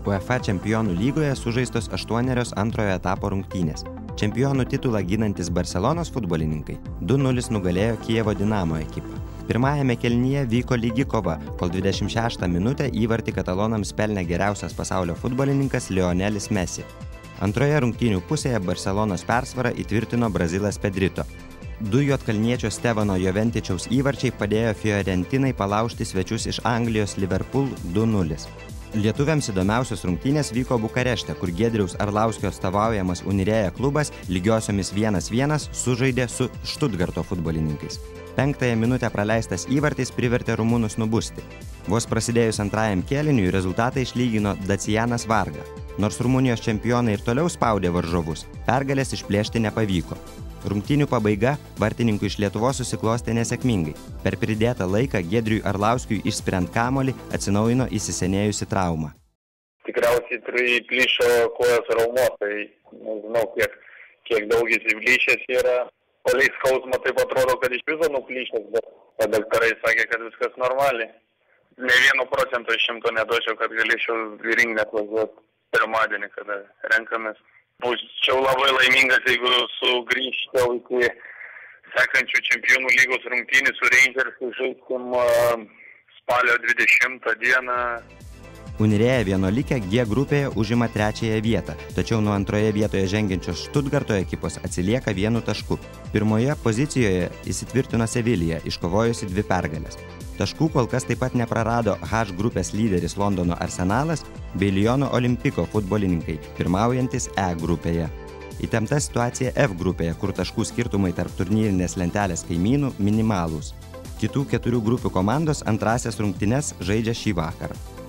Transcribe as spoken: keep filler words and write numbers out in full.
UEFA čempionų lygoje sužaistos aštuonerios antrojo etapo rungtynės. Čempionų titulą ginantis Barselonos futbolininkai du nulis nugalėjo Kijevo Dinamo ekipą. Pirmajame kėlinyje vyko lygi kova, kol dvidešimt šeštą minutę įvartį katalonams pelnė geriausias pasaulio futbolininkas Lionelis Messi. Antroje rungtynių pusėje Barselonos persvarą įtvirtino Brazilas Pedrito. Du juodkalniečio Stevano Joventičiaus įvarčiai padėjo Fiorentinai palaužti svečius iš Anglijos Liverpool du nulis. Lietuviams įdomiausios rungtynės vyko Bukarešte, kur Giedriaus Arlauskio atstovaujamas Unirea klubas lygiosiomis vienas vienas sužaidė su Štutgarto futbolininkais. Penktąją minutę praleistas įvartis privertė rumunus nubusti. Vos prasidėjus antrajam kėliniui rezultatą išlygino Dacianas Varga. Nors Rumunijos čempionai ir toliau spaudė varžovus, pergalės išplėšti nepavyko. Rungtynių pabaiga vartininkų iš Lietuvos susiklostė nesėkmingai. Per pridėtą laiką Giedriui Arlauskiui išspiriant kamuolį atsinaujino įsisenėjusi trauma. Tikriausiai plyšo kojos raumuo, tai nežinau, kiek, kiek daug jis įplyšęs yra. Poliai skausmo taip atrodo, kad iš viso nuplyšęs, bet daktarai sakė, kad viskas normaliai. Ne vieno procento iš šimto neduočiau, kad galėčiau į ringą atvažiuoti pirmadienį, kada renkamės. Būčiau labai laimingas, jeigu sugrįžčiau iki sekančių čempionų lygos rungtynių su Rangersu, žaiskim spalio dvidešimtą dieną. Unirea vienuolikė G grupėje užima trečiąją vietą, tačiau nuo antroje vietoje žengiančios Štutgarto ekipos atsilieka vienu tašku. Pirmoje pozicijoje įsitvirtino Sevilija, iškovojusi dvi pergalės. Taškų kol kas taip pat neprarado H grupės lyderis Londono Arsenalas bei Liono Olimpiko futbolininkai, pirmaujantis E grupėje. Įtempta situacija F grupėje, kur taškų skirtumai tarp turnyrinės lentelės kaimynų minimalūs. Kitų keturių grupių komandos antrąsias rungtynes žaidžia šį vakarą.